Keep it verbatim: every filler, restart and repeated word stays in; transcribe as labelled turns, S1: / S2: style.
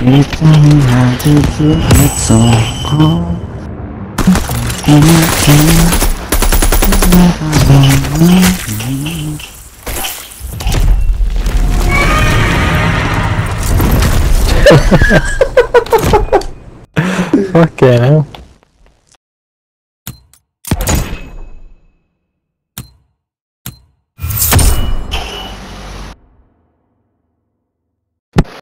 S1: มีปัญหาที่เพื่อส่งของเห็นเห็นไม่บอกไม่
S2: โอเคนะ